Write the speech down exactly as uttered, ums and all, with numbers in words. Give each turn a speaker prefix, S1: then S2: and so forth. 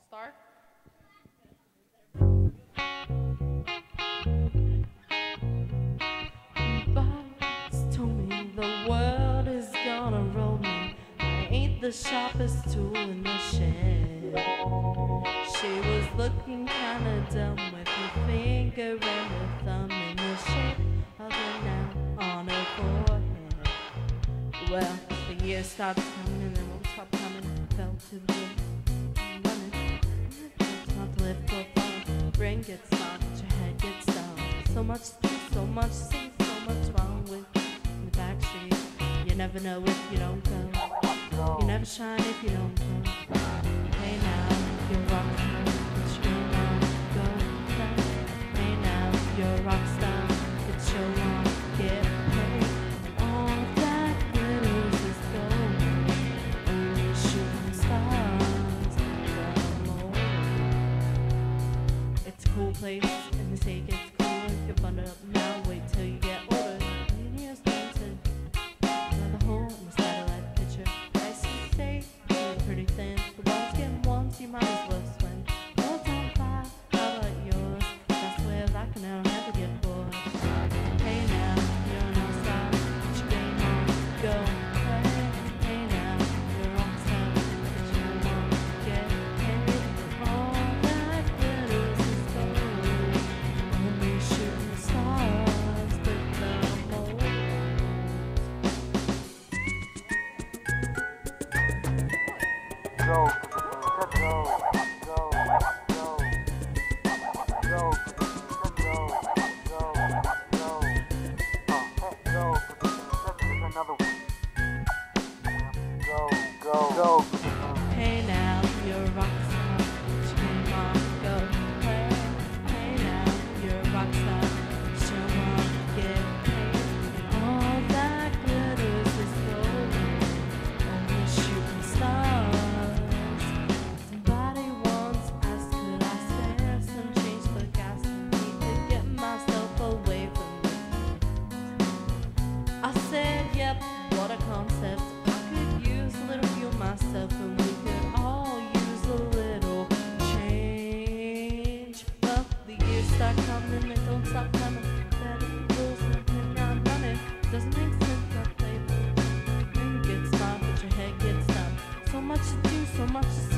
S1: Star? Boss told me the world is gonna roll me. I ain't the sharpest tool in the shed. She was looking kinda dumb with her finger and her thumb in the shape of a noun on her forehead. Well, the years start coming and they won't stop coming. Fell to the ground, running. It's not to live or fall. Brain gets knocked, your head gets down. So much to do, so much to see, so much wrong with the back street. You never know if you don't go. You never shine if you don't go. Hey now, you're a rock star. It's your now, go play. Hey now, you're a rock star. It's your long, get paid. All that glitters is gold. Only shooting stars go. It's a cool place, and they say it gets cooler. If you're bundled up now, wait till you get older. And years dancing, another hole in the satellite picture. Nice and stay, pretty thin. The water's getting warm, so you might as well swim. Oh, don't fly, how about yours? I swear that can never ever get bored. Hey now, you're an all-star, put your game on, go play. Hey now, you're a rock star, put your on, get paid. All that glitters is gold. Only shooting stars with the mold.
S2: Go, go, go, go, go, go, go, go, go, go, there's another one. Go, go, go.
S1: Hey now, you're a rock star, put your game on, go play. Hey now, you're a rock star, show on, get paid. All that glitters is gold, only shooting stars. Somebody once asked, could I spare some change for gas? I need to get myself away from this. I said, yep, what a concept. I could use a little fuel myself, and we could all use a little change. Well, the years start coming, they don't stop coming. Better rules and think I'm running. Doesn't make sense, I play. Maybe get smart, but your head gets down. So much to do, so much to